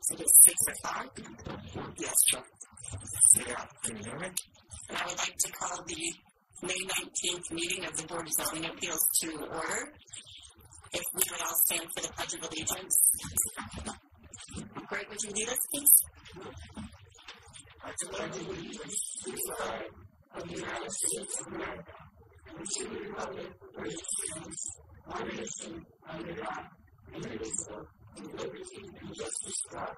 So it is 6 o'clock. Yes, Chuck. Yeah, can you hear me? And I would like to call the May 19th meeting of the Board of Zoning Appeals to order. If we would all stand for the Pledge of Allegiance. Greg, would you lead us, please? I pledge allegiance to the flag of the United States of America and to the republic for which it stands, one nation, under God, indivisible, with liberty and justice for all.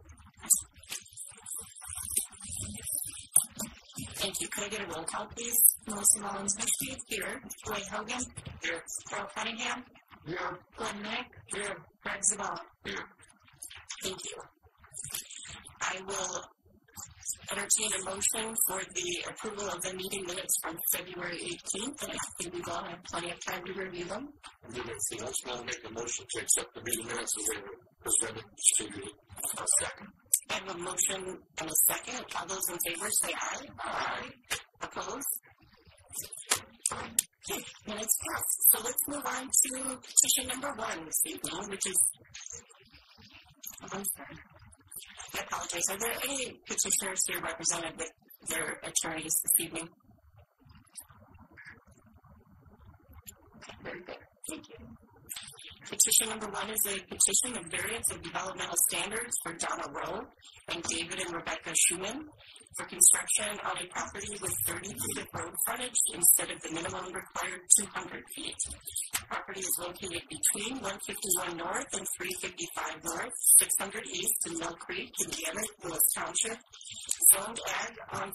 Thank you. Could I get a roll call, please? Melissa Mullins-Misty, here. Dwayne Hogan, here. Carl Cunningham, Here. Glenn Nick, here. Greg Zabala, Here. Thank you. I will entertain a motion for the approval of the meeting minutes from February 18th, and I think we've all had plenty of time to review them. I just want to make a motion to accept the meeting minutes as they were presented to you. A second. I have a motion and a second. All those in favor say aye. Aye. Opposed? Okay, minutes passed. So let's move on to petition number 1 this evening, which is... I'm sorry. I apologize. Are there any petitioners here represented with their attorneys this evening? Okay, very good. Thank you. Petition number 1 is a petition of variance of developmental standards for Donna Rowe and David and Rebecca Schumann for construction on a property with 30 feet of road frontage instead of the minimum required 200 feet. The property is located between 151 North and 355 North, 600 East in Mill Creek, Indiana, Lewis Township, zoned ag on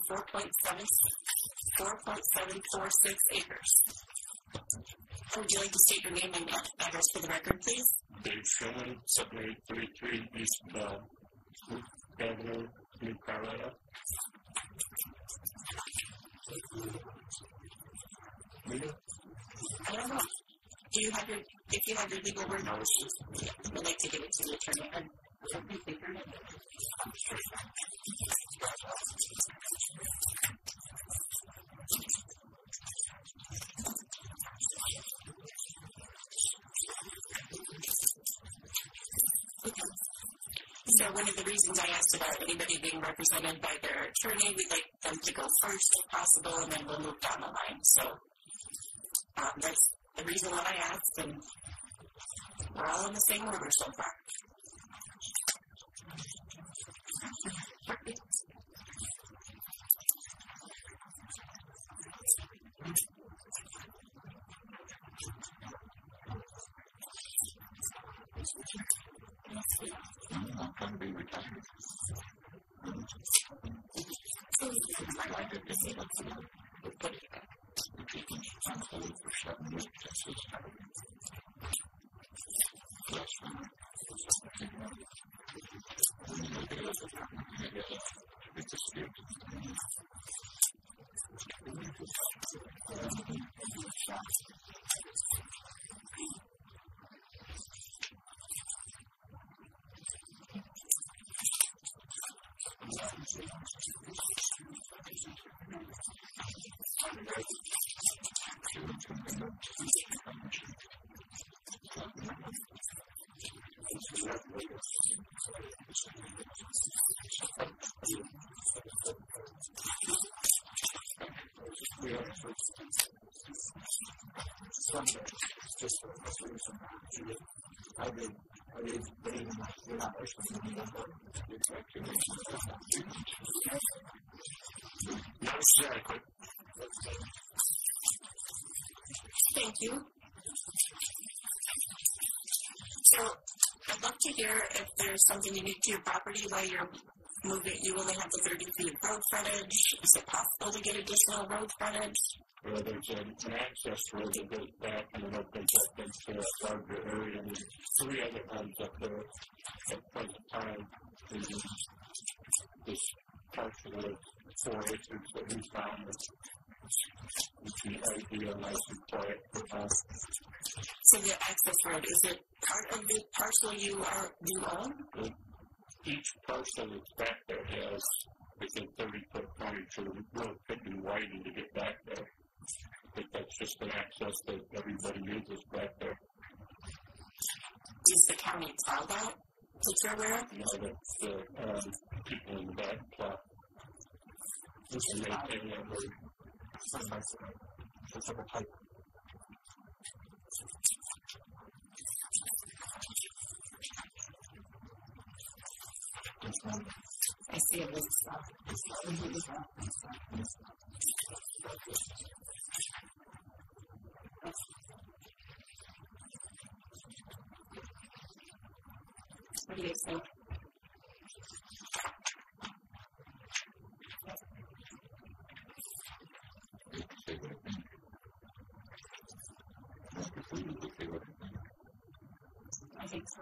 4.746 acres. Would you like to state your name and address for the record, please? Dave Schumann, 7833 East Avenue, New Carolina. I don't know. Do you have if you have your legal word notices, I'd like to give it to the attorney. So one of the reasons I asked about anybody being represented by their attorney, we'd like them to go first if possible, and then we'll move down the line. So that's the reason why I asked, and we're all in the same order so far. I'm going to be retired. I like it if they look for the put it back. If you can find a hole for 7 weeks, that's his time. Yes, when you look at it, it's a spirit. Thank you. So I'd love to hear if there's something unique to your property while you're moving. You only have the 30 feet of road frontage. Is it possible to get additional road frontage? Well, there's an access road that goes back and it opens up into a larger area. And there's 3 other homes up there at present time. This parcel of 4 acres that we found would be ideal and nice and quiet for us. So the access road, is it part of the parcel you own? Well, each parcel that's back there has within 30-foot frontage, so the road could be widened to get back there. I think that's just an access that everybody uses back there. Does the county plow that? that you're aware of? That the people in the back plot and maintain that road. It's like a pipe. I see it with stuff. What do you think? I think so.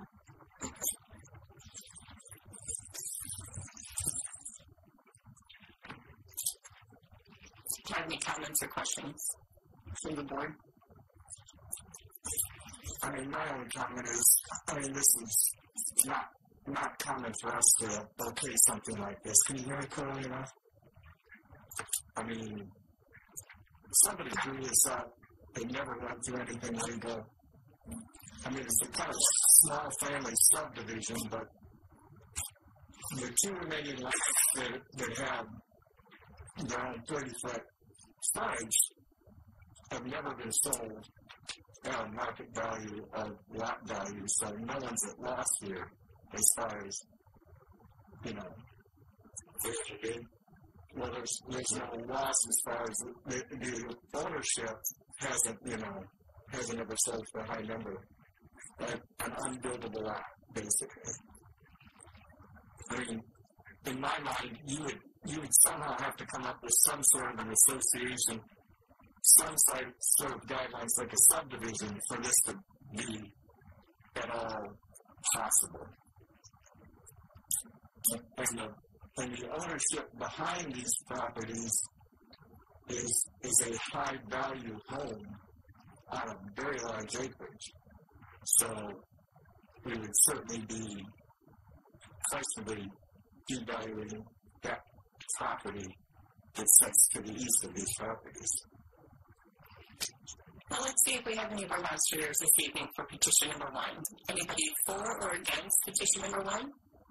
Do you have any comments or questions from the board? I mean, my only comment is, this is not common for us to okay something like this. Can you hear me clearly enough? I mean, somebody drew this up. They never went through anything legal. I mean, it's a kind of small family subdivision, but the two remaining lots that have their own 30-foot frontage have never been sold at market value of lot value, so no one's at loss here as far as, well, there's no loss as far as the ownership hasn't ever sold for a high number, an unbuildable lot, basically. I mean, in my mind, you would somehow have to come up with some sort of an association, some sort of guidelines like a subdivision for this to be at all possible. And the ownership behind these properties is a high value home on a very large acreage. So we would certainly be questionably devaluing that property that sits to the east of these properties. Well, let's see if we have any demonstrators this evening for petition number 1. Anybody for or against petition number 1?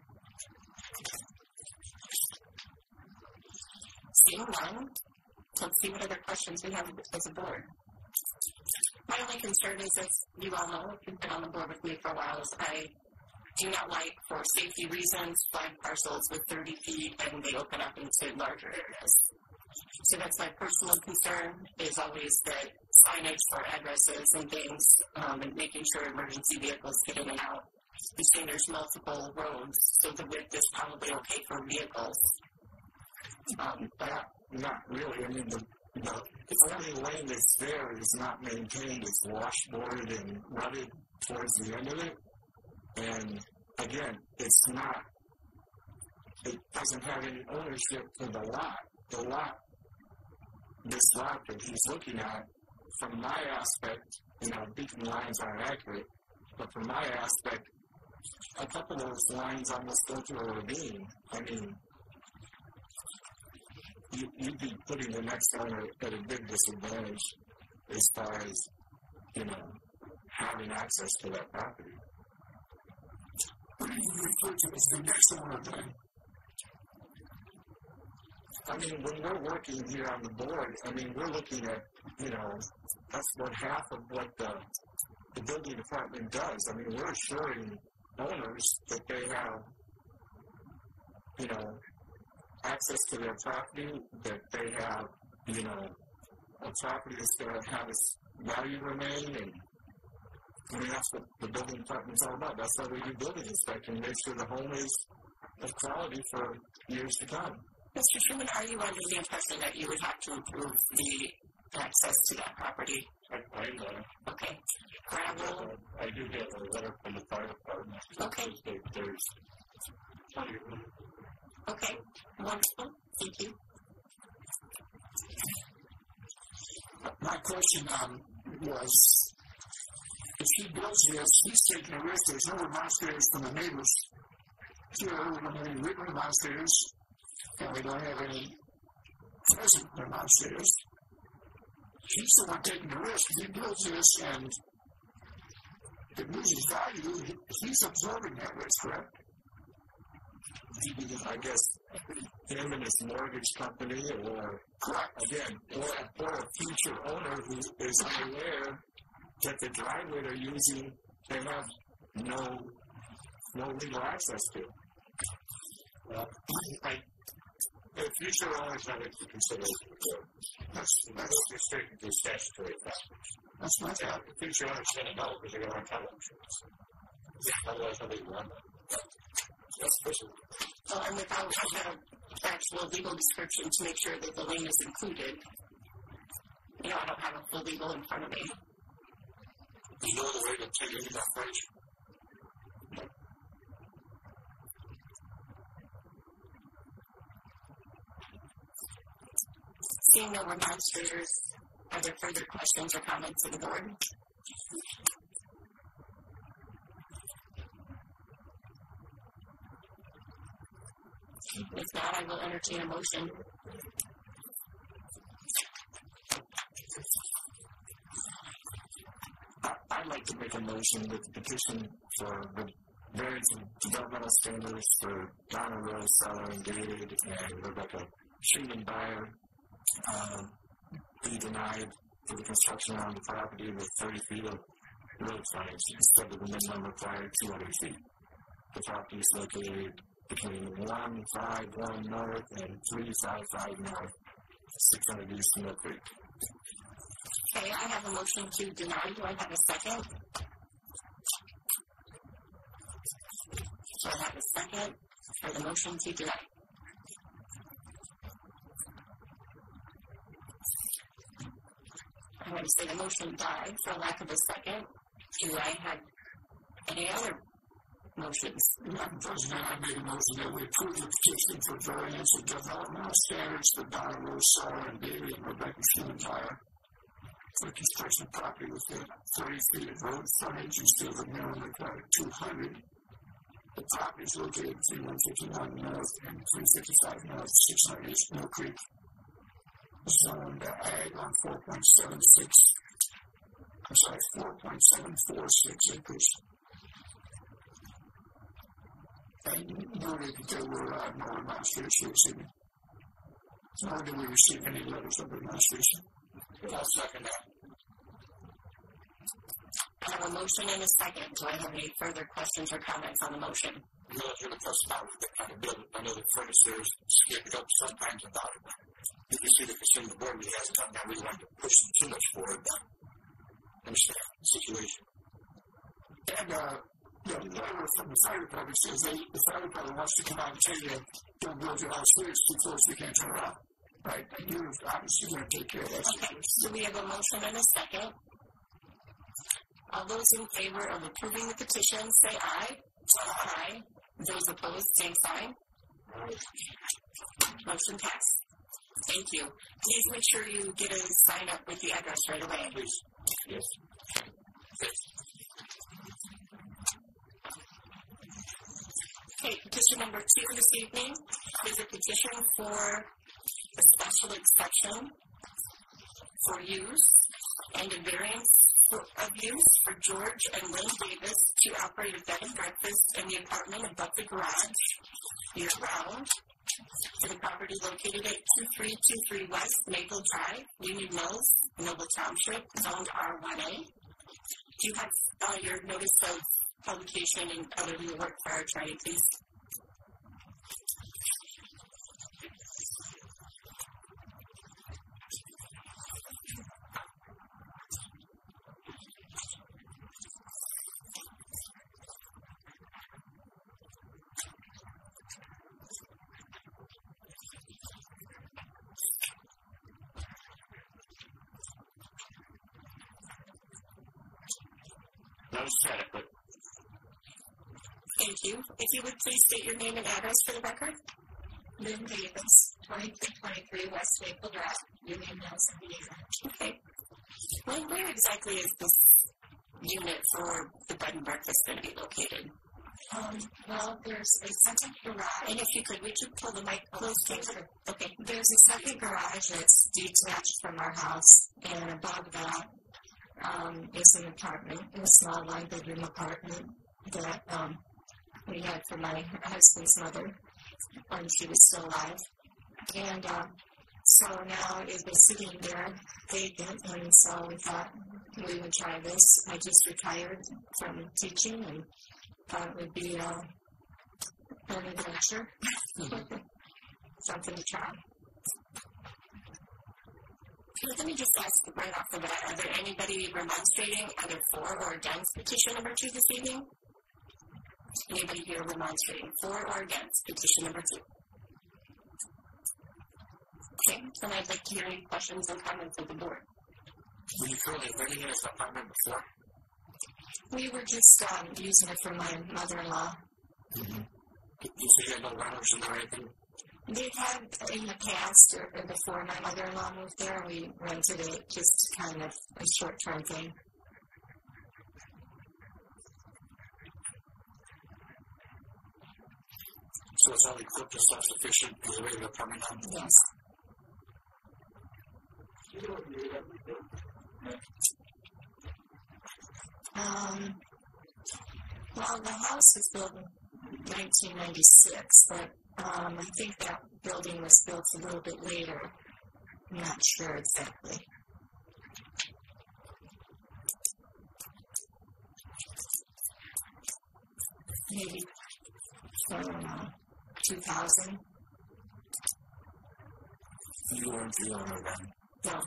Seeing none, let's see what other questions we have as a board. My only concern is, as you all know, if you've been on the board with me for a while, is I do not like, for safety reasons, flag parcels with 30 feet and they open up into larger areas. So that's my personal concern, is always that signage for addresses and things, and making sure emergency vehicles get in and out. You've seen there's multiple roads, so the width is probably okay for vehicles. But not really. I mean, the only lane that's there is not maintained. It's washboarded and rutted towards the end of it. And again, it doesn't have any ownership for the lot. This lot that he's looking at, from my aspect, beacon lines aren't accurate, but from my aspect, a couple of those lines almost go through a ravine. I mean, you'd be putting the next owner at a big disadvantage as far as, having access to that property. What do you refer to as the next owner then? I mean, when we're working here on the board, we're looking at, that's what half of what the building department does. I mean, we're assuring owners that they have, access to their property, that they have, a property that's going to have its value remain, and that's what the building department's all about. That's why we do building inspection, make sure the home is of quality for years to come. Mr. Truman, are you under the impression that you would have to improve the access to that property? I know. Okay. Gravel? I do get a letter from the fire department. Okay. There's Okay. Wonderful. Thank you. My question was, if he builds this, he's taking a risk. There's no remonstrators from the neighbors. Here, we don't have any written remonstrators, and we don't have any present remonstrators. He's the one taking the risk. If he builds this and it loses value, he's absorbing that risk, correct? I guess, him and his mortgage company, or again, or a future owner who is unaware that the driveway they're using they have no legal access to. Well, the future owners have it to consideration. That's restricted to statutory factors. That's my thought. The future owners shouldn't know because they're going to run title insurance. Otherwise, nobody will run that. That's personal. Well, and without the actual legal description to make sure that the lien is included, I don't have a full legal in front of me. You know the way to take any of that French? Seeing no remonstrators, are there further questions or comments of the board? If not, I will entertain a motion. I'd like to make a motion that the petition for the variance of developmental standards for Donna Rose, Sarah and David, and Rebecca Schumann buyer be denied for the construction on the property with 30 feet of road frontage instead of the minimum required 200 feet. The property is located between 151 North and 355 North, 600 East Mill Creek. Okay, I have a motion to deny. Do I have a second? So I have a second for the motion to deny. I'm going to say the motion died for lack of a second. Do I have any other motions? Madam President, I made a motion that we approve the petition for variance of developmental standards for Donna Rose, Sarah and David and Rebecca Schumann buyer for construction property within 30 feet of road frontage instead of the minimum required 200. The property is located between 151 North and 355 North, 600 East Mill Creek. Zoned ag on 4.76, I'm sorry, 4.746 acres. And noted that there were no remonstrators here this evening. Nor did we receive any letters of remonstration. I'll second that. I have a motion and a second. Do I have any further questions or comments on the motion? You know, you're going to press about the kind of bill. I know the furnishers skip it up sometimes about it. You can see the concern of the board, he hasn't done that. We wanted to push him too much forward, but understand the situation. And the letter from the fire department says the fire department wants to come out and tell you, don't build your house here, it's too close, we can't turn around. Right? And you're obviously going to take care of that. Okay, so we have a motion and a second. All those in favor of approving the petition, say aye. Aye. Those opposed, same sign. Motion passed. Thank you. Please make sure you get a sign up with the address right away. Please. Yes. Okay, petition number 2 this evening is a petition for a special exception for use and a variance of use for George and Lynn Davis to operate a bed and breakfast in the apartment above the garage year-round to the property located at 2323 West Maple Drive, Union Mills, Noble Township, zoned R1A. Do you have your notice of publication and other legal work for our attorney, please? Adequate. Thank you. If you would please state your name and address for the record. Lynn Davis, 2323 West Maple Drive, Union Mills, Indiana. Okay. Where exactly is this unit for the bed and breakfast going to be located? Well, there's a second garage. And if you could, would you pull the mic close to her? Okay. There's a second garage that's detached from our house, and above that is an apartment, a small one-bedroom apartment that we had for my husband's mother. when she was still alive. And so now it was sitting there vacant, and so we thought we would try this. I just retired from teaching and thought it would be an adventure. Something to try. Let me just ask right off the bat, are there anybody remonstrating either for or against petition number 2 this evening? Anybody here remonstrating for or against petition number 2? Okay, then I'd like to hear any questions and comments of the board. Were you currently living in this apartment before? We were just using it for my mother-in-law. Mm-hmm. You say you had no renters in there or anything? They've had in the past, or before my mother-in-law moved there, we rented it just kind of a short-term thing. So it's only equipped and self-sufficient for the regular apartment home? Yes. Well, the house was built in 1996, but I think that building was built a little bit later. I'm not sure exactly. Maybe 2000. You weren't the owner then? No.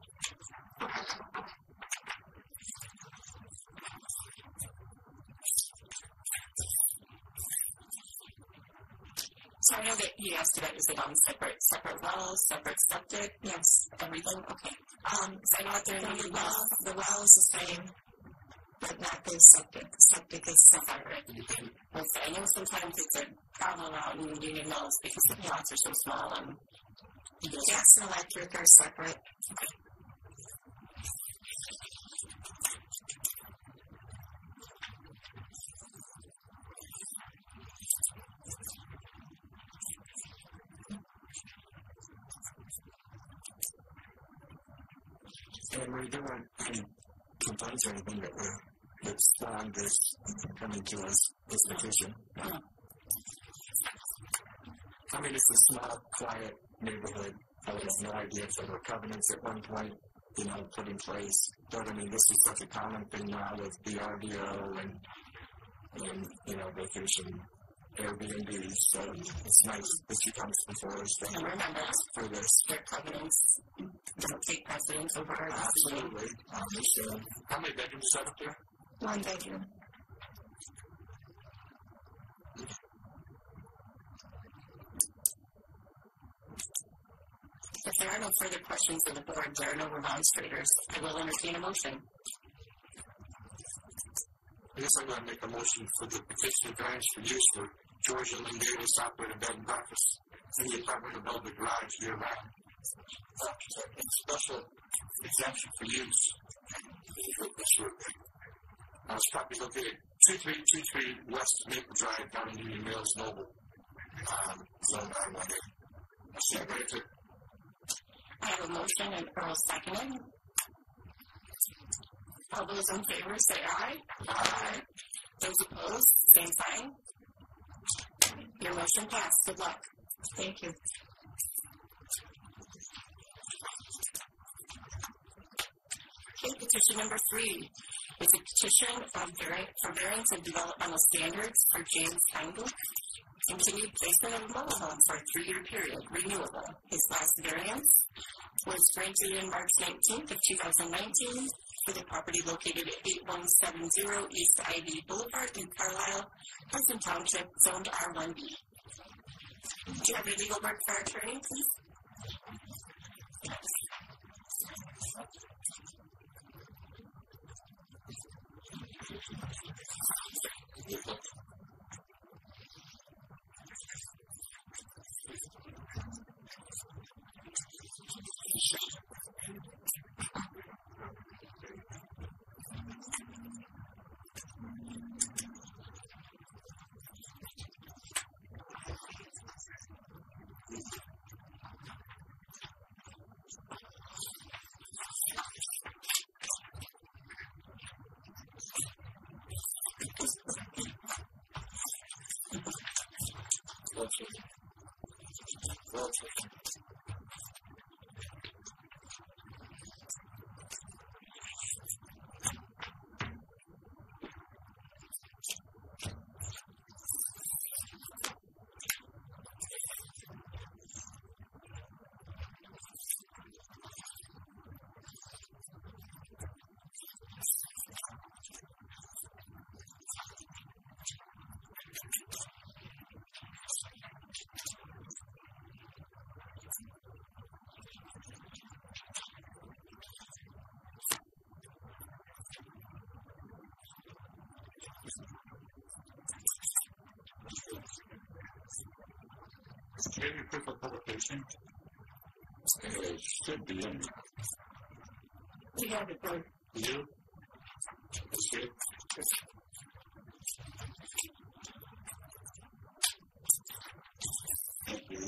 So I know that he asked about, is it on separate wells, separate septic? Yes, everything? Okay. So I know that the well is the same, but not the septic. Septic is separate. I know sometimes it's a problem out in Union Mills because the plots are so small and gas and electric are separate. Okay. And we don't want any complaints or anything that spawned this coming to us, this petition. I mean, it's a small, quiet neighborhood. I have no idea if there were covenants at one point, put in place. But I mean, this is such a common thing now with BRDO and vacation Airbnb. So it's nice that she comes before us And remember, for this. Their covenants don't take precedence over ours. Absolutely. How many bedrooms is that up there? 1 bedroom. If there are no further questions of the board, there are no remonstrators. I will entertain a motion. I guess I'm going to make a motion for the petition of variance for use for George and Lynn Davis to operate a bed and breakfast in the apartment above the garage year-round. Special exemption for use. It's property located 2323 West Maple Drive, down in Union Mills, Noble. Zone R1A. Second. I have a motion and Earl seconded. All those in favor say aye. Aye. Those opposed, same sign. Your motion passed. Good luck. Thank you. Okay, petition number 3 is a petition for variance of developmental standards for James Heimbuch. Continued placement of a mobile home for a 3-year period, renewable. His last variance was granted in March 19th of 2019 for the property located at 8170 East Ivy Boulevard in Carlisle, Hudson Township, zoned R1B. Do you have your legal work for our attorney, please? Maybe proof of publication. It should be in there. We have it, Lord. You? It's good. Thank you.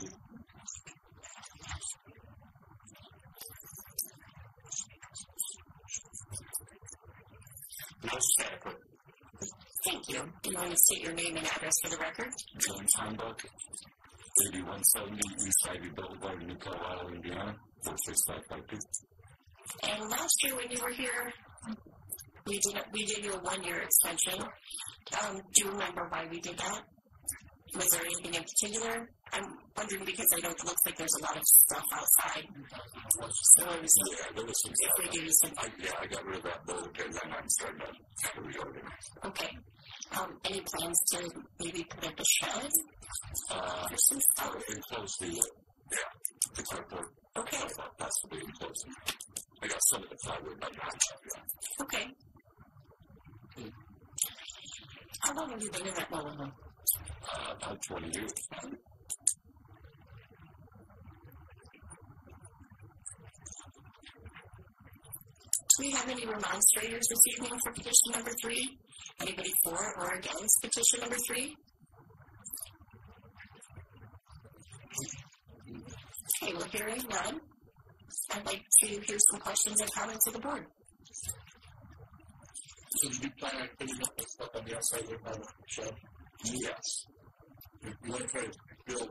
No second. Thank you. Do you want to state your name and address for the record? John Steinbuck, 8170 East Ivy Boulevard, New Carlisle, Indiana, 46552. And last year when you were here, we did you a 1-year extension. Do you remember why we did that? Was there anything in particular? I'm wondering because I know it looks like there's a lot of stuff outside. So it was, there was some stuff. If we do some, I got rid of that boat and then I'm starting to kind of reorganize. Okay. Any plans to maybe put up a shed? Or some stuff? Enclose the carport. Okay. Possibly enclose them. I got some of the plywood, but not that. Okay. How long have you been in that mobile home? About 20 years. Do we have any remonstrators this evening for petition number 3? Anybody for or against petition number 3? Okay, we're hearing none. I'd like to hear some questions and comments of the board. So did you plan on putting up the stuff on the outside of the shed? Yes. You want to try to build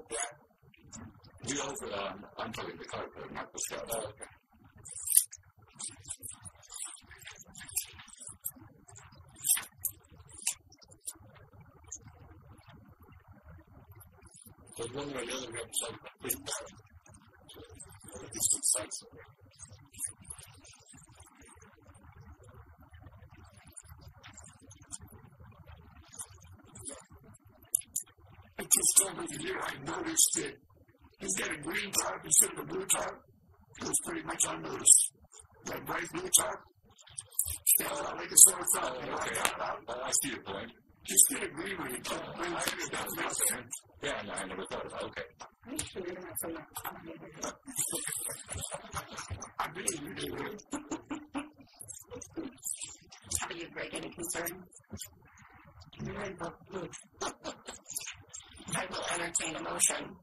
that? I'm talking the carport, not the shed. Oh, okay. There's one way or the other we have to start putting that on the distant sites of it. I just over the year, I noticed that he's got a green tarp instead of a blue tarp. It was pretty much unnoticed. That bright blue tarp. Yeah, like a sort of thought, you know, I got about. I see your point. Just get a green one and keep bringing it down. Yeah, no, I never thought about it. Okay. I believe you do. How do you, Greg, any concern? I will entertain a motion.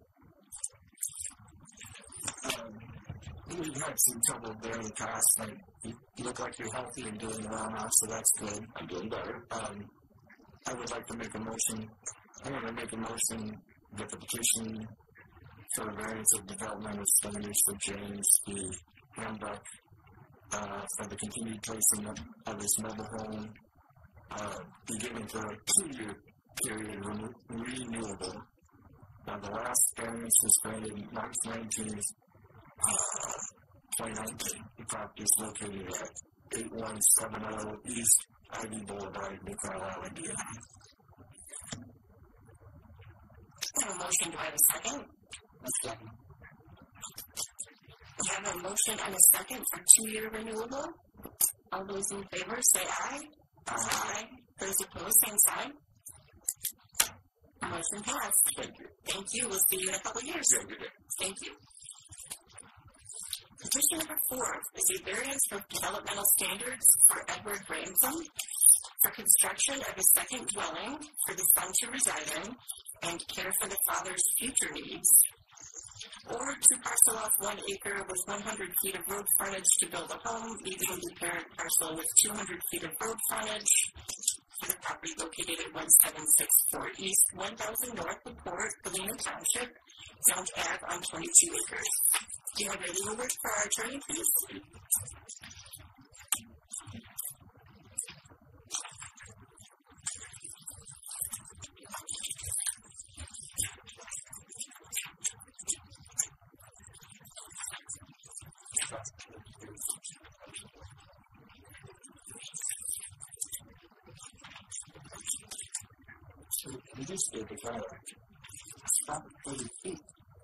We've had some trouble there in the past, but you look like you're healthy and doing well now, so that's good. I'm doing better. I would like to make a motion. I'm going to make a motion that the petition for variance of development of stone use for James B. Hambuck for the continued placement of this mobile home be given for a 2-year period renewable. Now, the last variance was granted March 19th, 2019. The property is located at 8170 East Ivy Boulevard, New Carlisle, Indiana. I have a motion. Do I have a second? A second. We have a motion and a second for 2-year renewable. All those in favor say aye. Aye. Those opposed, same sign. Motion passed. Thank you. Thank you. We'll see you in a couple of years. Yeah, good day. Thank you. Petition number 4 is a variance for developmental standards for Edward Ransom for construction of a second dwelling for the son to reside in and care for the father's future needs, or to parcel off 1 acre with 100 feet of road frontage to build a home, leaving the parent parcel with 200 feet of road frontage for the property located at 1764 East, 1000 North LaPorte, Galena Township, Sound Ave on 22 acres. Do you have your legal work for our attorney, please? You just did the fire. About 30 feet.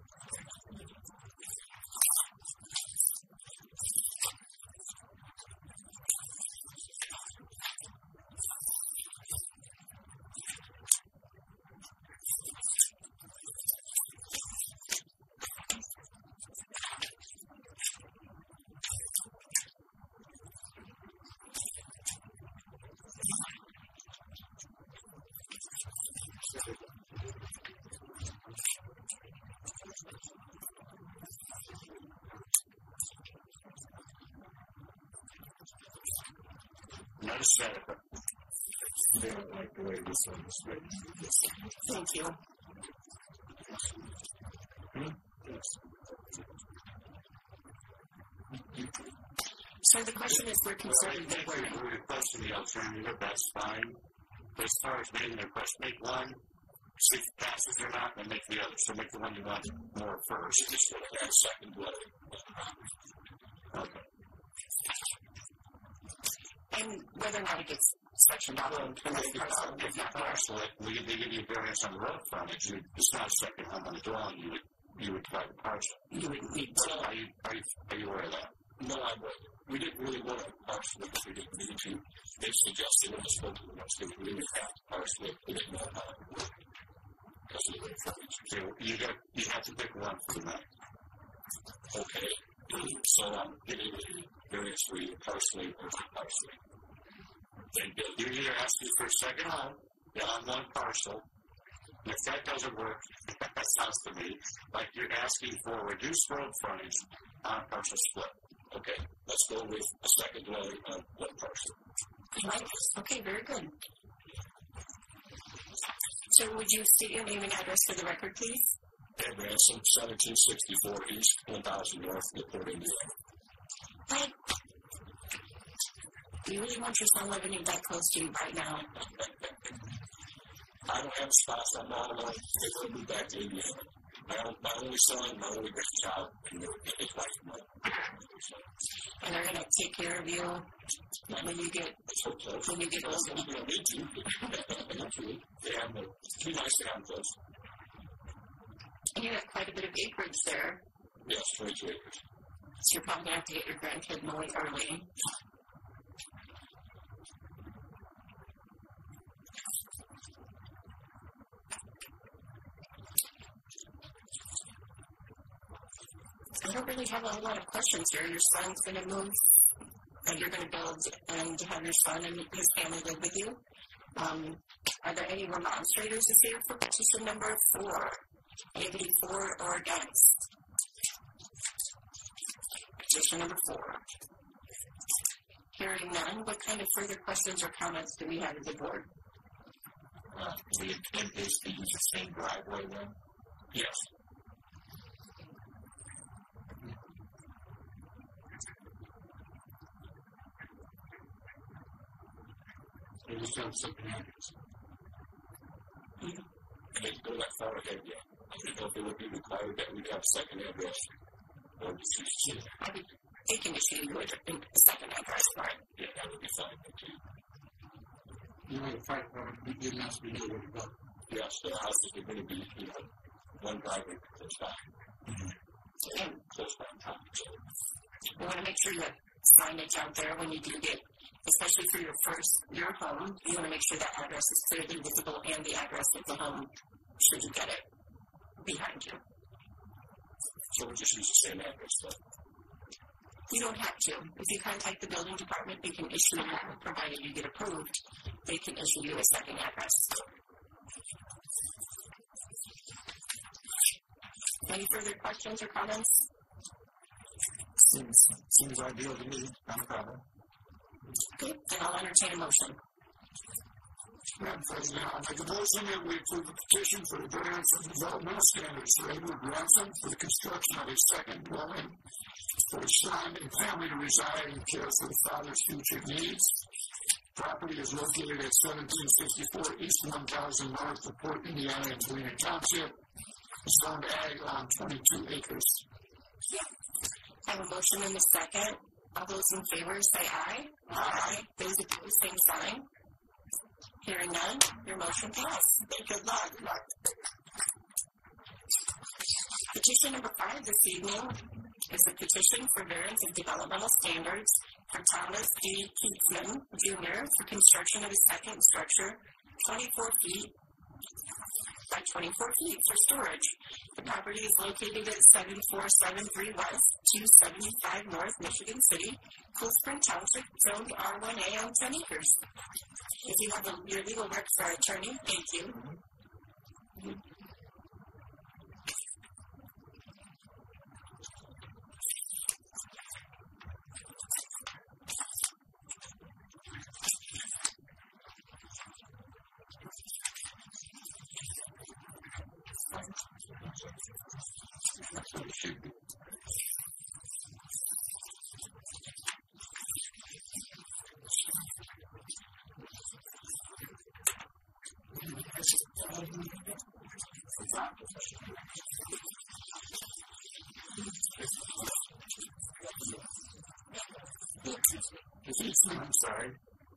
Nice setup. They don't like the way this one is written. Thank you. So the question is, we're concerned that we're requesting the alternative, that's fine. But as far as making the request, make one, see if it passes or not, and make the other. So make the one you want more first. Just want to add a second dwelling. Okay. And whether or not it gets sectioned out on if you parcel it, they give you variance on the road frontage. It's not a second home on the dwelling. You would try to parcel. You would need to. Are you aware of that? No, I wasn't. We didn't really want to parcel it if we didn't need to. They suggested when I spoke to them, I said, we didn't have to parcel it. We didn't know how it would work. Because of the road frontage. You have to pick one for the night. Okay. So I'm getting a variance for either parceling or not parceling. You're either asking for a second home on one parcel. And if that doesn't work, that sounds to me like you're asking for reduced road frontage on a parcel split. Okay, let's go with a second dwelling on one parcel. Okay, very good. So would you state your name and address for the record, please? Ed Ransom, 1764 East, 1000 North, LaPorte, Indiana. But do you really want your son living that close to you right now? I don't have spots on my life. They're going to be back to Indiana. My only son, my only grandchild, and his wife. And they're going to take care of you when you get older. You don't need to. Yeah, but it's too nice to have close. And you have quite a bit of acreage there. Yes, 22 acres. So you're probably going to have to get your grandkid mowing early. I don't really have a whole lot of questions here. Your son's going to move, and you're going to build and have your son and his family live with you. Are there any remonstrators this year for petition number 4? Anybody for or against? Petition number 4. Hearing none, what kind of further questions or comments do we have as a board? Do you intend to use the same driveway then? Yes. They just have second address. I didn't go that far ahead yet. I didn't know if it would be required that we have a second address or decision. I think they can issue you a second address, right? Yeah, that would be fine. You want to fight for it, it has to be nowhere to go. Yes, the houses are going to be, one driveway close by. And Close by time. So we want to make sure that signage out there when you do get, especially for your home, you want to make sure that address is clearly visible and the address of the home, should you get it, behind you. So we'll just use the same address then. You don't have to. If you contact the building department, they can issue, provided you get approved, they can issue you a second address. Any further questions or comments? Seems ideal to me. Not a problem. Okay, then I'll entertain a motion. Madam President, I'll make a motion that we approve the petition for the variance of developmental standards for Edward Ransom for the construction of a second dwelling for his son and family to reside and care for the father's future needs. Property is located at 1764 East 1000 North, LaPorte, Indiana, in Galena Township. It's zoned ag on 22 acres. I have a motion and a second. All those in favor say aye. Aye. Those opposed, same sign. Hearing none, your motion passed. Good luck. Petition number 5 this evening is a petition for variance of developmental standards for Thomas D. Keatsman, Jr. for construction of a second structure, 24 feet by 24 feet for storage. The property is located at 7473 West, 275 North, Michigan City, Cool Spring Township, zoned R1A on 10 acres. If you have your legal records for our attorney, thank you. That's what it should be. I'm sorry.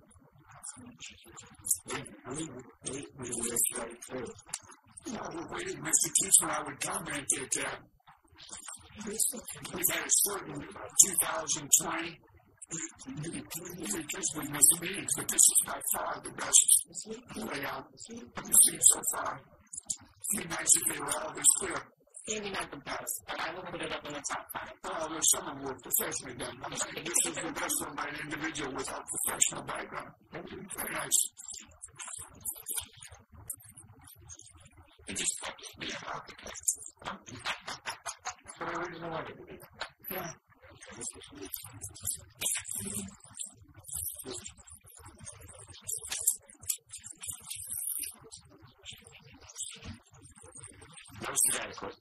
We lived right through. We're waiting, Mr. Keatsman, I would comment that we've had a certain 2020 because we missed meetings, but this is by far the best layout we've seen so far. It'd be nice if they were all this clear. Maybe not the best, but I will put it up in the top 5. Well, there's some of them were professionally done. This is the best one by an individual without professional background. Very nice. It just helps me out because But I really don't want it to be. yeah. Most adequate.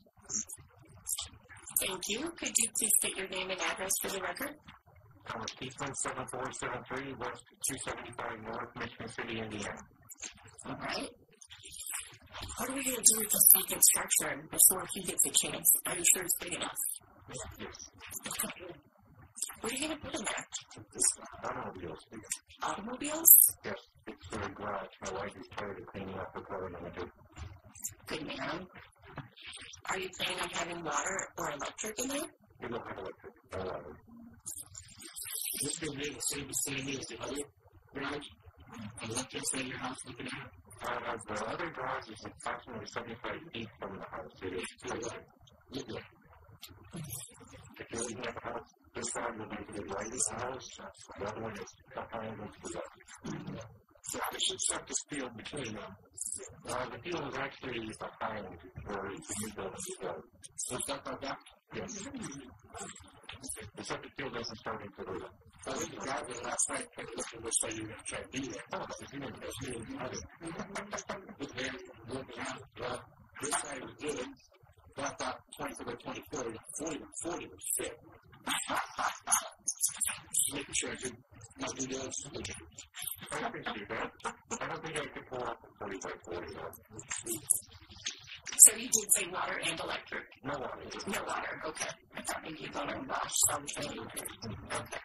Thank you. Could you please state your name and address for the record? Thomas Keatsman, 7473 West 275 North, Michigan City, Indiana. All right. What are we going to do with the second structure before he gets a chance? Are you sure it's big enough? Yes. What are you going to put in there? Automobiles. Automobiles? Yes, it's for a garage. My wife is tired of cleaning up the car and I do. Good man. Are you planning on having water or electric in there? We don't have electric. No water. Is this going to be the same as the other garage? Electric's at your house looking at? The other garage is approximately 75 feet from the house. It is Look like. if you're looking at the house, this side will be to the right of the house. The other one is behind and to the left. So I should set this field between them. The field is actually behind where the new building is built. So it's not like that? Yes. The septic field doesn't start until the left. I was in the driveway last night, and it looks like you're going to try to be there. Oh, if you didn't That's really funny. Look there, looking out. Well, this side was good. But I thought 24 by 24, 40 would fit. Just making sure I could not do that. I can do that. I don't think I could pull off a 40 by 40 though. So you did say water and electric? No water. No water, okay. I thought maybe you're going to wash something. Okay.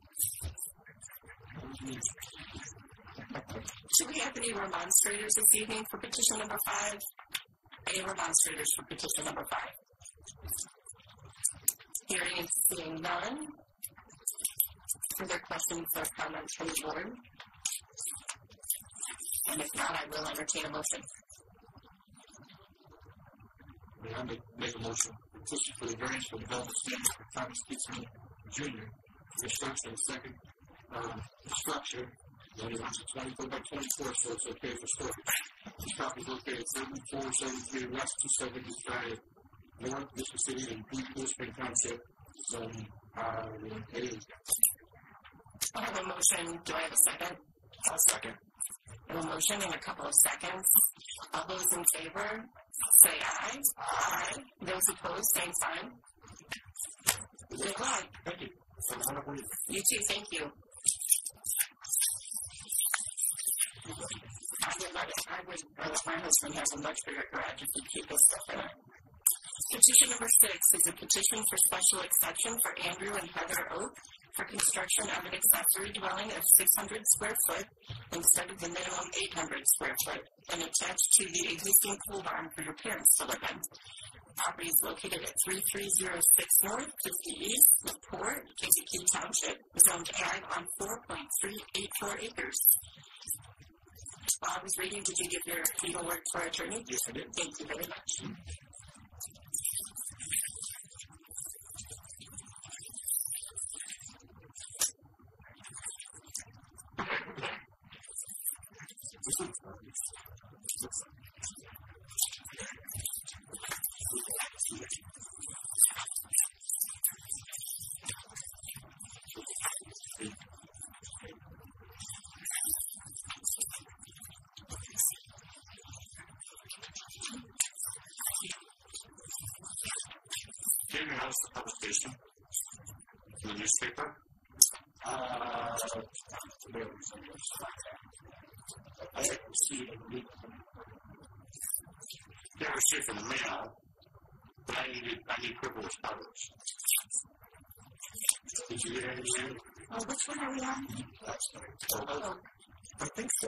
Do we have any remonstrators this evening for petition number 5? Any remonstrators for petition number 5? Hearing and seeing none. Further questions or comments from the board? And if not, I will entertain a motion. I make a motion petition for the variance for development standards for Thomas Keatsman Jr. Construction of a second structure. He wants it 24 by 24, so it's okay for storage. This property is located at 7473 West 275 North, Michigan City, in Cool Spring Township, zone R1A. I have a motion. Do I have a second? I'll second. A motion in a couple of seconds. All those in favor, say aye. Aye. Those opposed, same sign. Good luck. Thank you. You too, thank you. My husband has a much bigger garage if you keep this stuff in it. Petition number 6 is a petition for special exception for Andrew and Heather Oak for construction of an accessory dwelling of 600 square foot instead of the minimum 800 square foot and attached to the existing pool barn for your parents to live in. Property is located at 3306 North, 50 East, LaPorte, Kankakee Township, zoned ag on 4.384 acres. While I was reading, did you give your legal word for attorney? Yes, I did. Thank you very much. Can you house the publication in the newspaper? I received it from the mail, but I need privilege published. Did you get anything? Oh, which one are we on? That's right. Oh, I think so.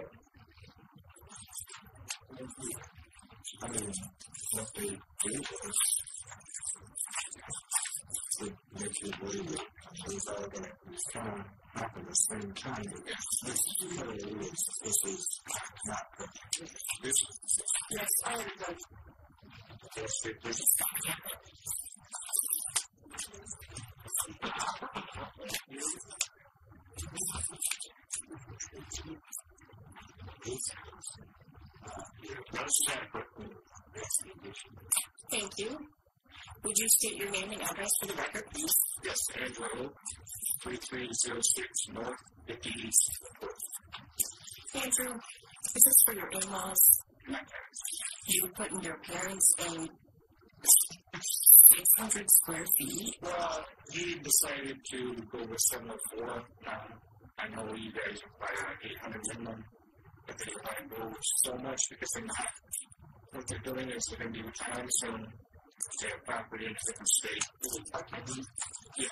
I mean, what they do is to make you believe that these are going to kind of happen at the same time. This really is, this is not perfect. This is, Yes, I would go. this is Thank you. Would you state your name and address for the record, please? Yes, Andrew Oak, 3306 North, 50 East. Andrew, is this for your in-laws? You putting your parents in 600 square feet? Well, he decided to go with 704. I know you guys require like 800 minimum, but they want to go so much because they're not. What they're doing is they're going to be retiring soon. They have property in a different state. Okay. Yes.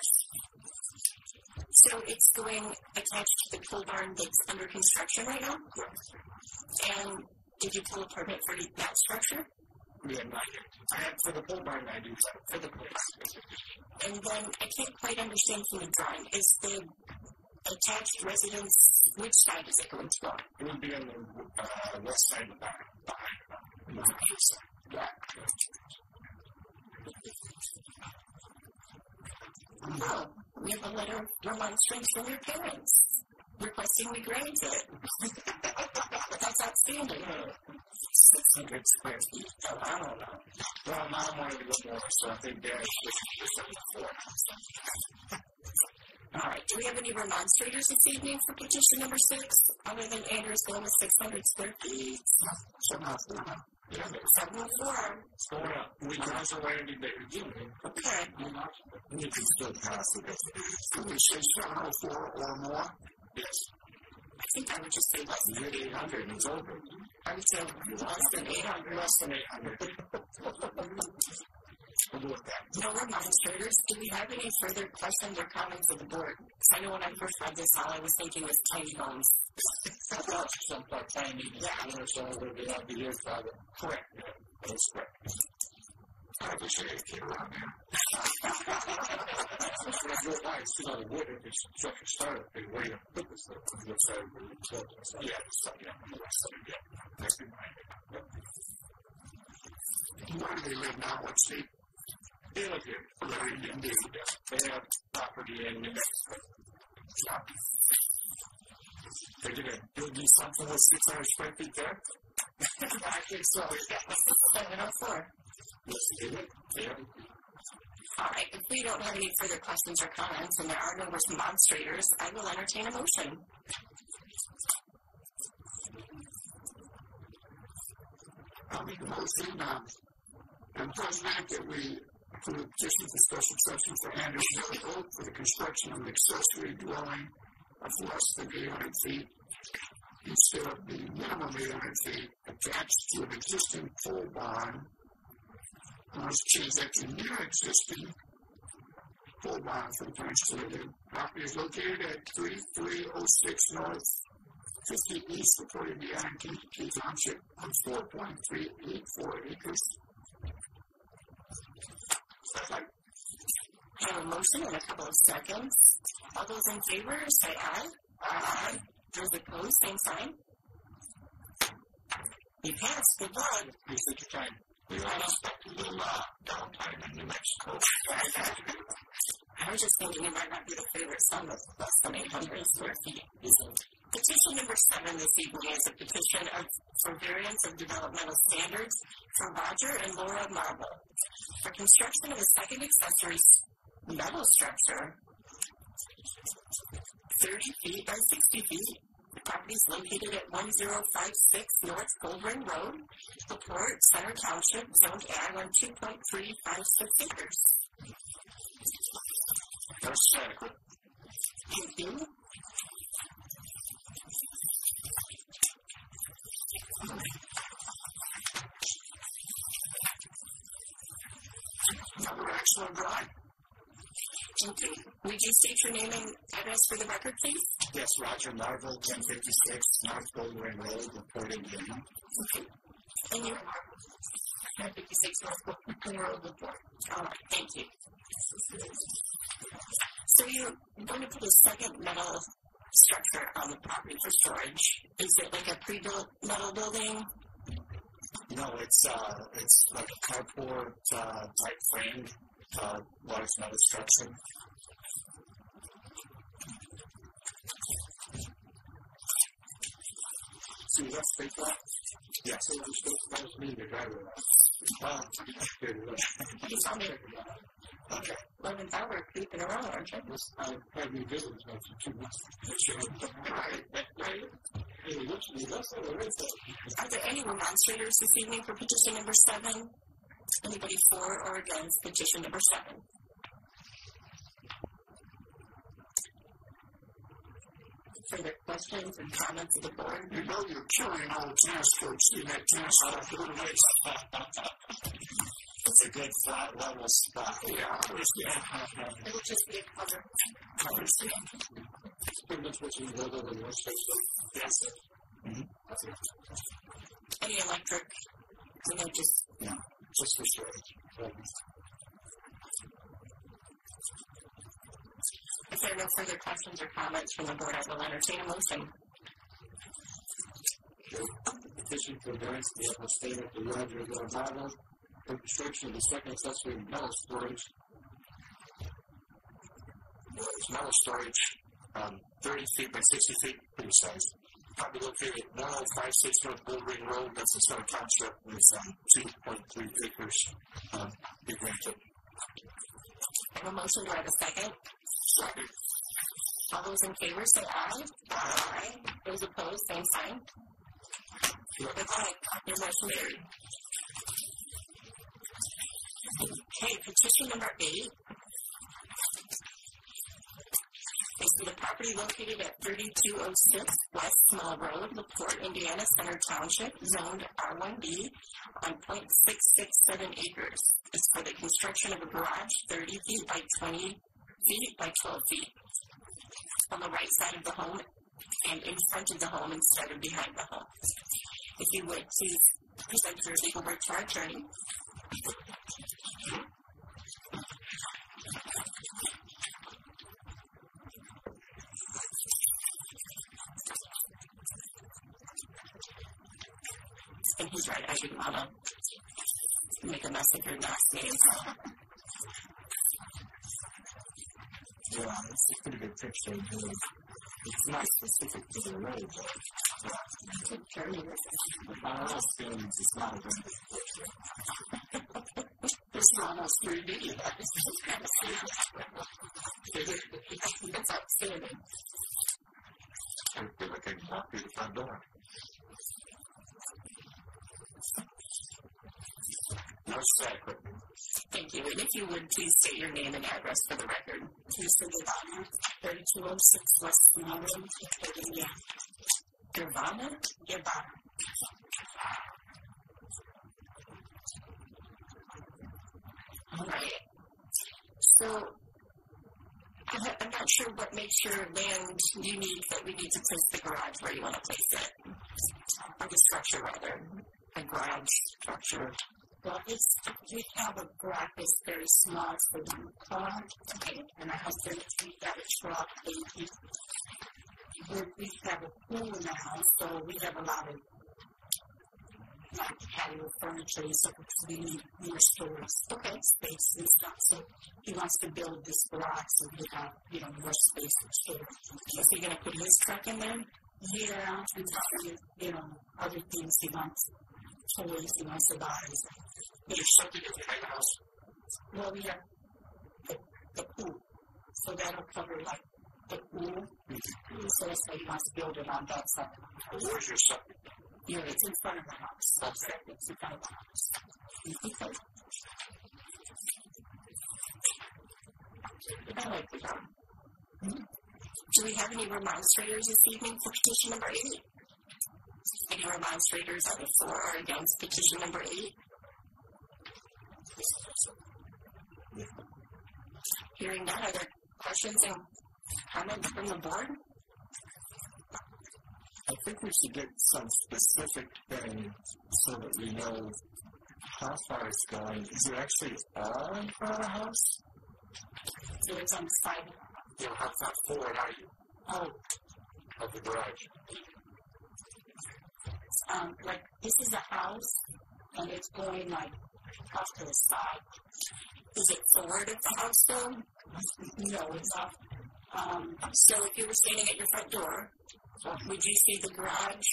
So it's going attached to the pool barn that's under construction right now? And did you pull a permit for that structure? We have not yet. I have for the pole barn, I do for the place. And then I can't quite understand from the drawing. Is the attached residence, which side is it going to go on? It would be on the west side of the barn, behind the east side. Yeah. Oh, we have a letter of remonstrance from your parents requesting we grant it. That's outstanding. 600 square feet. Oh, I don't know. Well, Mom wanted to go more, so I think Dad is 74. All right. Do we have any remonstrators this evening for petition number 6, other than Andrew's going with 600 square feet? 704. Yeah, 704. It's going up. We guys are landing there. Okay. You can still pass it. Can we say 704 or more? Yes. I think I would just say less than 800 and it's over. I would say less than 800. Less than 800. We'll do it that. No remonstrators. Do we have any further questions or comments of the board? Because I know when I first read this, all I was thinking was tiny homes. Some tiny, so we'll be out the year, Father. Correct. Yeah, that's correct. I wish I had a kid around there. It's real nice, the wood, if it's such a startup, they wait and put this stuff on the side of the club. Yeah, on the west side, yeah. That's behind it. Where do they live now? What state? They live here. They have property in New Mexico. They're going to do something with 600 square feet there? I think so. 704. Yes, they do. Yeah. All right. If we don't have any further questions or comments and there are no remonstrators, I will entertain a motion. make a motion and President that we approve the petition for special exception for Anderson Road for the construction of an accessory dwelling of less than 800 feet instead of the minimum 800 feet attached to an existing pole barn. Let's change that to near existing pole barn for the construction. Property is located at 3306 North 50 East, LaPorte, Indiana, Key Township, on 4.384 acres. I have a motion in a couple of seconds. All those in favor, say aye. Aye. Those opposed, same sign. You passed. Good luck. Please take your time. We all expect a little downtime in New Mexico. I was just thinking it might not be the favorite son of less than 800 square feet. Petition number 7 this evening is a petition for variance of developmental standards for Roger and Laura Marble for construction of a second accessory metal structure 30 feet by 60 feet. The property is located at 1056 North Gold Ring Road, LaPorte, Center Township, Zone Ag on 2.356 acres. That's adequate. Thank you. Another excellent drawing. Thank you. Would you state your name and address for the record, please? Yes, Roger Marvel, 1056 North Gold Ring Road, LaPorte, Indiana. Okay. And you? 1056 North Gold Ring Road, LaPorte. All right, thank you. So you're going to put a second metal structure on the property for storage. Is it like a pre-built metal building? No, it's like a carport type frame, large metal structure. So you have to take that? Yes. So I'm supposed to mean the driveway. You told me. Okay. 11th hour creeping around, aren't you? I had new visitors for 2 months. Right. Are there any remonstrators this evening for petition number 7? Anybody for or against petition number 7? Further questions and comments of the board? You know you're killing all the tennis courts in that tennis court. It's a good flat level spot. Yeah, It would just be a cover. pretty much what you build over your space. Yes. Mm-hmm. Any electric? Just for storage. If there are no further questions or comments from the board, I will entertain a motion. Petition for variance to the upper state of the Roger and Marble for construction of the second accessory metal storage. It's metal storage, 30 feet by 60 feet, pretty size. Probably located at 1056 North Gold Ring Road, that's in Center Township, with 2.3 acres. Be granted. I have a motion. Do I have a second? Second. All those in favor say aye. Aye. Those opposed, same sign. Okay, your motion carried. Okay, petition number 8 is for the property located at 3206 West Small Road, LaPorte, Indiana, Center Township, zoned R1B on .667 acres. It's for the construction of a garage 30 feet by 20 feet by 12 feet on the right side of the home and in front of the home instead of behind the home. If you would, please present your legal work to our attorney. And he's right, I didn't want to make a mess of your last name. Yeah, it's a pretty good picture. It's not specific to the road, but by all standards, it's not a very good picture. It's almost 3D. That's outstanding. I feel like I can walk through the front door. Second. Thank you. And if you would, please state your name and address for the record. Mr. Nirvana, 3206 West Memorial, Virginia. Nirvana? Nirvana. All right. So, I'm not sure what makes your land unique that we need to place the garage where you want to place it. Or the structure, rather. A garage structure. Well, we have a garage that's very small for one car, and my husband, we got a truck, we have a pool now, so we have a lot of patio furniture, so we need more storage space and stuff. So he wants to build this garage so we have, more space for storage. Is he going to put his truck in there? Yeah, and other things he wants, toys he wants to buy. There's something in the house. Well, we have the pool, so that'll cover the pool. So that's why he wants to build it on that side. Where's your septic? It's in front of the house. It's in front of the house. I like the job. Do we have any remonstrators this evening for petition number 8? Any remonstrators on the floor or against petition number 8? Hearing none, are there questions and comments from the board? I think we should get some specific thing so that we know how far it's going. Is it actually all in front of the house? So it's on the side. Yeah, how forward are you? Oh. Of the garage. This is a house, and it's going off to the side. Is it forward of the house though? No, it's off. So if you were standing at your front door, would you see the garage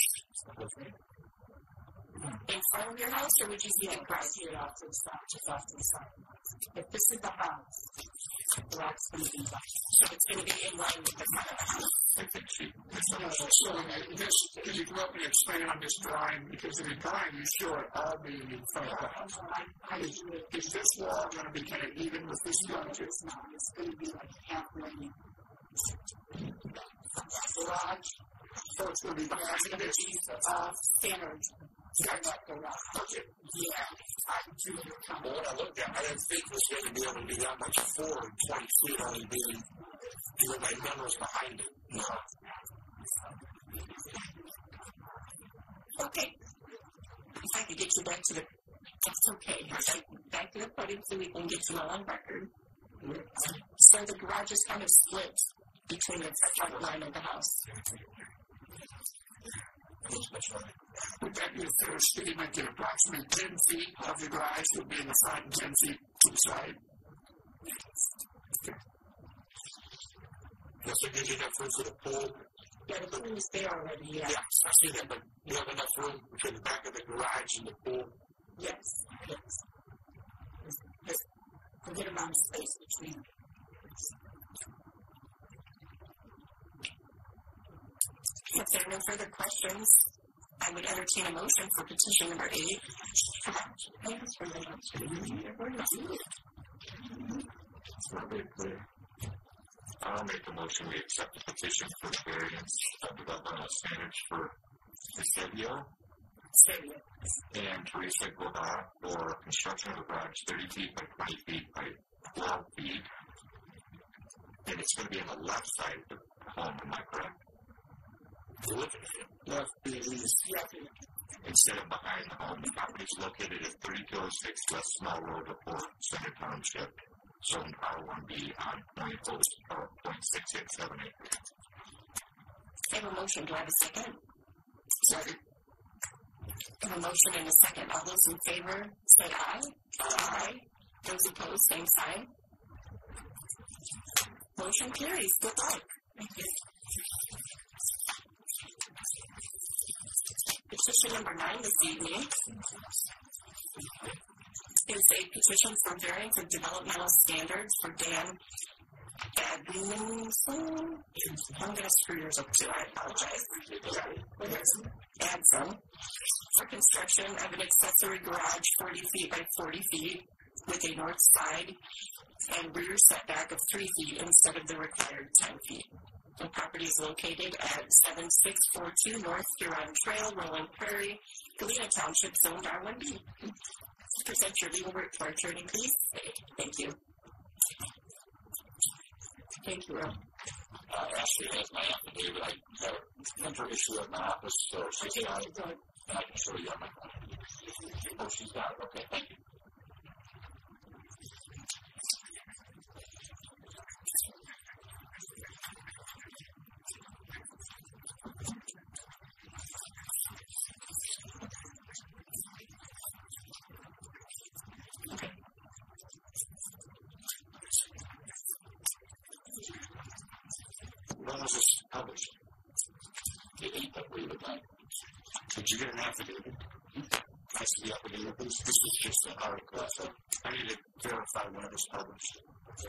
in front of your house, or would you see the garage? See it off to the side, just off to the side. If this is the house, the garage is going to be left. So it's going to be in line with the front of the house. I think she So can you come up and expand on this drawing? Because in the drawing you show it all being in front of the house. Is this wall going to be kind of even with this structure? It's not. It's going to be halfway garage. So it's going to be behind this. Centered. Okay. Yeah. Well, when I looked at it, I didn't think it was going to be able to be that much forward, 20 feet only being, my numbers behind it. Okay. If I could get you back to the, that's okay. Back to the podium so we can get you all on record. So the garage is kind of split between the front line of the house. Would that be a fair statement that approximately 10 feet of the garage would be in the front and 10 feet to the side? Yes, it gives you enough room for the pool. Yeah, the pool is there already, yeah. Yes, I see that, but you have enough room between the back of the garage and the pool? Yes. There's a good amount of space between. If there are no further questions, I would entertain a motion for petition number 8. It's not very clear. I'll make a motion we accept the petition for variance of developmental standards for Eusebio and Teresa Goda for construction of a garage 30 feet by 20 feet by 12 feet. And it's going to be on the left side of the home, am I correct? Left is instead of behind the home. The property is located at 3206 West Small Road, LaPorte, Center Township, zone R1B on .6678. I have a motion. Do I have a second? Second. I have a motion and a second. All those in favor, say aye. Aye. Those opposed, same sign. Motion carries. Good luck. Thank you. Petition number 9 this evening is a petition for variance of developmental standards for Dan Adson. I'm going to screw yours up too. I apologize. Adson. For construction of an accessory garage 40 feet by 40 feet with a north side and rear setback of 3 feet instead of the required 10 feet. The property is located at 7642 North Huron Trail, Rolling Prairie, Galena Township, Zone R1B. Present your legal work to our attorney, please. Thank you. Thank you, Will. Ashley has my affidavit. I have a printer issue at my office, so she's got it. And I can show you on my phone. Oh, she's got it. Okay, thank you. When was this published? The 8th, I believe, at night. Did you get an affidavit? I see the affidavit, please. This is just an article, so I need to verify when it was published.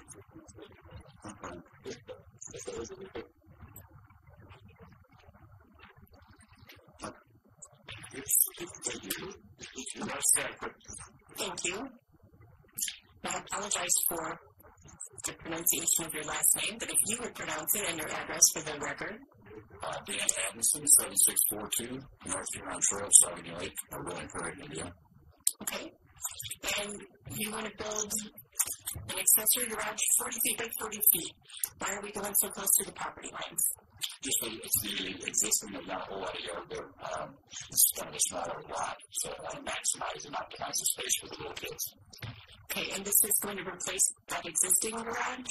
Thank you. I apologize for the pronunciation of your last name, but if you would pronounce it and your address for the record. Dan Adamson, 7642, North Huron Trail, Saugatuck Lake, Rolling Prairie, India. Okay. And you want to build an accessory garage 40 feet by 40 feet. Why are we going so close to the property lines? Just it's the existing, there's not a whole lot of yard there. It's kind of a smaller lot, so I want to maximize and optimize the space for the little kids. Okay, and this is going to replace that existing garage?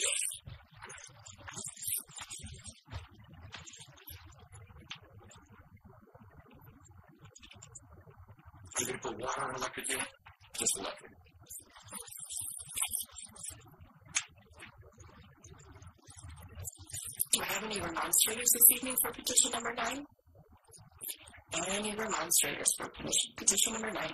Are you going to put water and electric in? Just electric. Do I have any remonstrators this evening for petition number 9? Any remonstrators for petition number 9?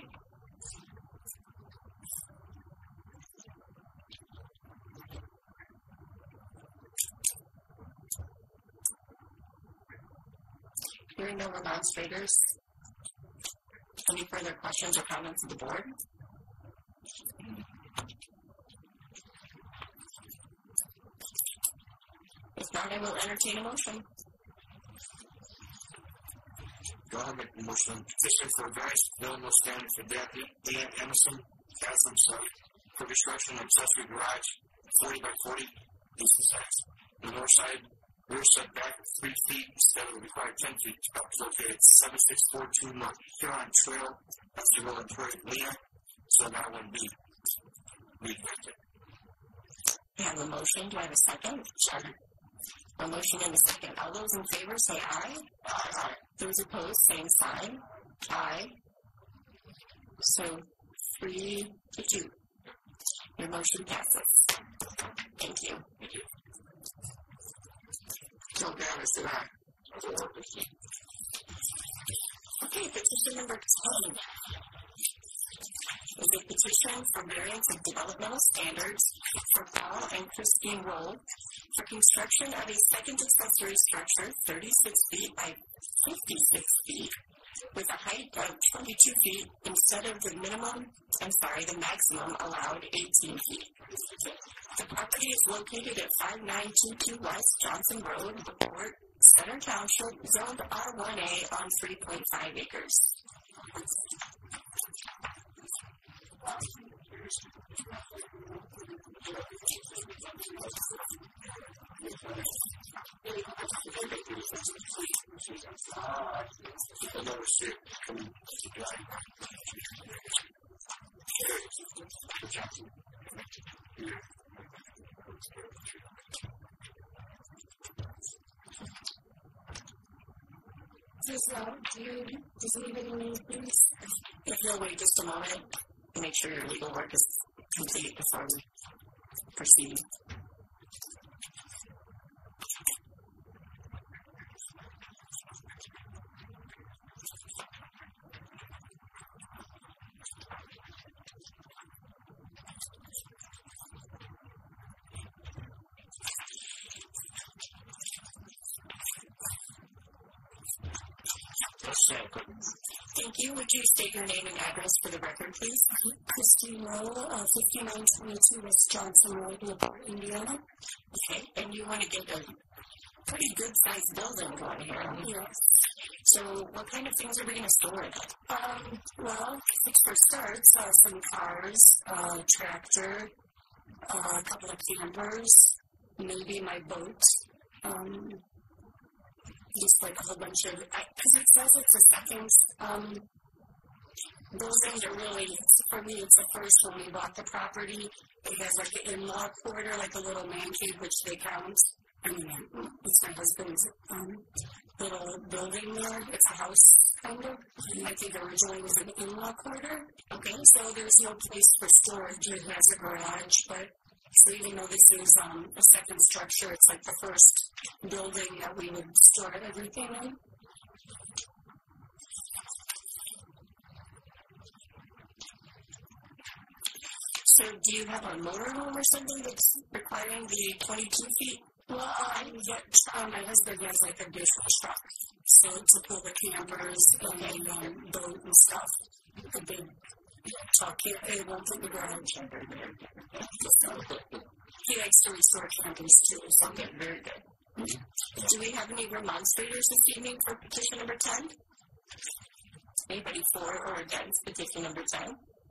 Hearing no remonstrators, any further questions or comments of the board? If not, I will entertain a motion. Go ahead and make the motion. Petition for various developmental standard for Dan Emerson, for construction of accessory garage 40 by 40, east and size. The north side, rear setback 3 feet instead of the required 10 feet. Located 7642 North Huron Trail, that's the Rolling Prairie, Galena, so that one be rejected. I have a motion. Do I have a second? Second. A motion and a second. All those in favor say aye. Aye. Those opposed, same sign. Aye. So 3-2. Your motion passes. Thank you. Thank you. Joe Davis said aye. Okay, petition number 10 is a petition for variance of developmental standards for Paul and Christine Roll for construction of a second accessory structure 36 feet by 56 feet with a height of 22 feet instead of the maximum allowed 18 feet. The property is located at 5922 West Johnson Road, LaPorte, Center Township, zoned R1A on 3.5 acres. If you'll wait just a moment, make sure your legal work is complete before we proceed. Thank you. Would you state your name and address for the record, please? Christine Rowe, 5922 West Johnson Road, LaPorte, Indiana. Okay, and you want to get a pretty good-sized building going here. Yes. So what kind of things are we going to store in it? Well, for starts, some cars, tractor, a couple of campers, maybe my boat. Just like a whole bunch of, because it says it's a second building that really, for me, it's the first when we bought the property. It has like an in-law quarter, like a little man cave, which they count. I mean, it's my husband's little building there. It's a house, kind of. I think originally it was an in-law quarter. Okay, so there's no place for storage. It has a garage, but so even though this is a second structure, it's like the first building that we would store everything in. So do you have a motorhome or something that's requiring the 22 feet? Well, my husband has like a big truck, so to pull the campers and boat and stuff, the big truck, it won't fit in the garage. He likes to restore campers too, so Okay, very good. Do we have any remonstrators this evening for petition number 10? Anybody for or against petition number 10?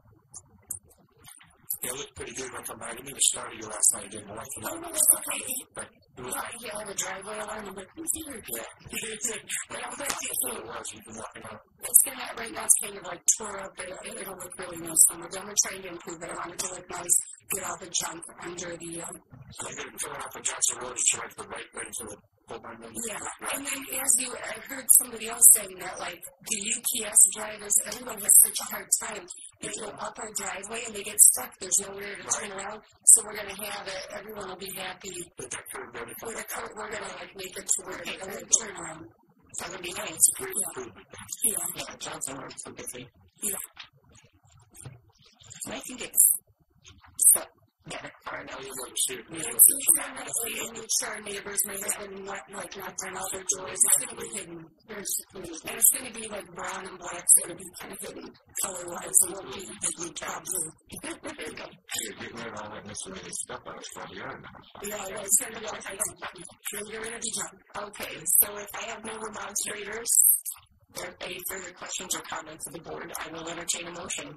It looked pretty good when I didn't even start you last night. I didn't like it. Oh, no, that's okay. But it was He had a driveway alarm. I'm like, who's here? But I'm glad you what it was. You can walk it out. It's gonna, right now it's kind of like tore up. It'll look really nice. Some of them are trying to improve it. I want it to look nice. Get all the junk under the. So I'm going to turn off the Johnson Road and try to the right way to the whole line. Yeah, and then I heard somebody else saying that like the UPS drivers, everyone has such a hard time. They go up our driveway and they get stuck. There's nowhere to turn around. So we're gonna have it. Everyone will be happy. With that curve, With a cart, we're gonna like make it to where they can turn around. That would be nice. Yeah. Johnson Road's so busy. Yeah. And I think it's stuck better far now. you understand. And make sure our neighbors, my husband, knocked on all their doors. It's gonna be hidden. And it's gonna be like brown and black. It's gonna be kind of hidden color-wise. It won't be hidden blue. You're getting rid of all that miscellaneous stuff out of front yard now. Yeah, it's gonna be all kinds of fun. You're gonna be drunk. Okay, so if I have no remonstrators or any further questions or comments of the board, I will entertain a motion.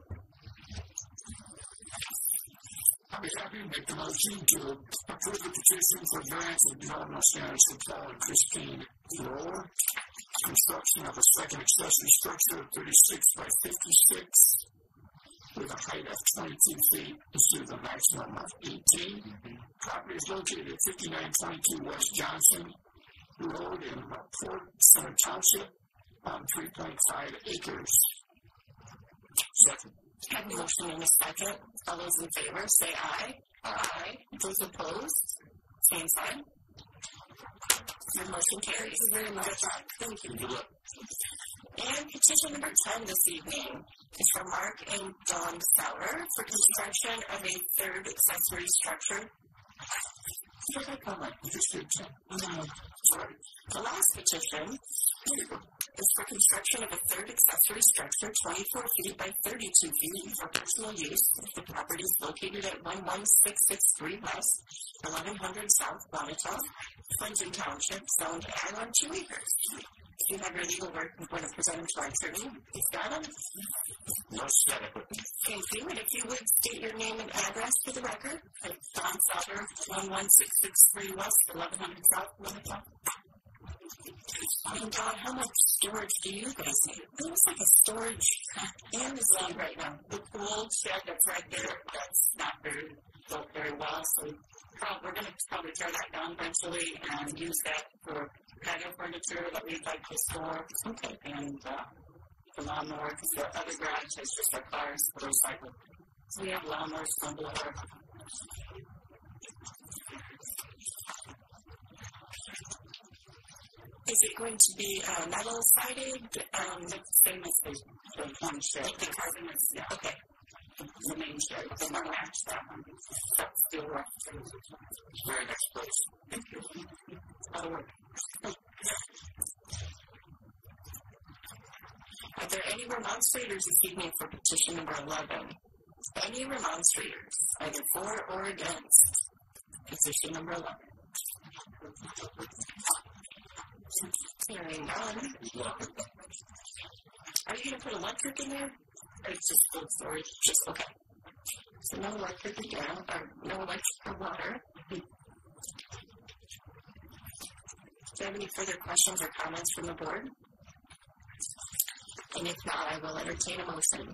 I'll be happy to make the motion to approve the petition for variance of developmental standards for Paul and Christine Rowe. Construction of a second accessory structure of 36 by 56 with a height of 22 feet instead of the maximum of 18. Property is located at 5922 West Johnson Road in LaPorte, Center Township on 3.5 acres. Second. Have a motion in a second. All those in favor say aye. Aye. Those opposed, same sign. Your motion carries. Thank you very much. Thank you. Good luck. And petition number 10 this evening is from Mark and Dawn Sauer for construction of a third accessory structure. What did I call it? You just did 10. Sorry. The last petition is for construction of a third accessory structure 24 feet by 32 feet for personal use. The property is located at 11663 West, 1100 South, Wanata, Clinton Township, zoned ag on 2 acres. If you have your legal work before the presenter to our attorney, please got it. No static. Thank you. And if you would state your name and address for the record, Don Sauter, 11663 West, 1100 South, Wanata. And Don, how much storage do you guys need? It looks like a storage amnesty right now. The pool shed that's right there, that's not built very well, so we're going to probably tear that down eventually and use that for patio furniture that we'd like to store. Okay. And the lawnmower, because the other garage is just our cars for recycle. So we have lawnmowers on the water. Is it going to be metal sided? Same as the one shed. Like the carbon is, yeah, okay. The main shed. They want to match that one. That's still rough. Very next place. Thank you. That'll work. Are there any remonstrators this evening for petition number 11? Any remonstrators, either for or against petition number 11? Hearing none. Are you going to put electric in there? Or it's just cold storage? Just okay. So no electric again, or no electric or water. Do you have any further questions or comments from the board? And if not, I will entertain a motion.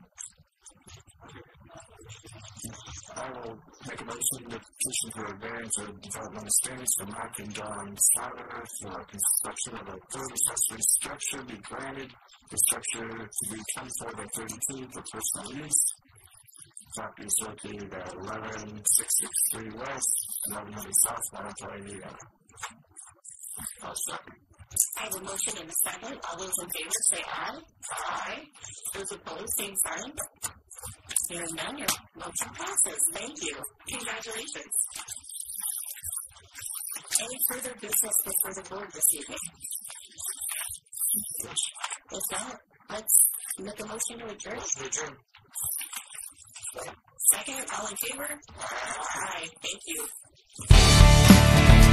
I will make a motion to petition for a variance of developmental standards for Mark and Don Slaughter for construction of a third accessory structure be granted. The structure to be 24 by 32 for personal use. Property is located at 11663 West, 1100 South, Monterey, New York. I'll second. I have a motion and a second. All those in favor say aye. Aye. Those opposed, same sign. Hearing none, your motion passes. Thank you. Congratulations. Any further business before the board this evening? If not, let's make a motion to adjourn. Second, all in favor? Aye. Thank you.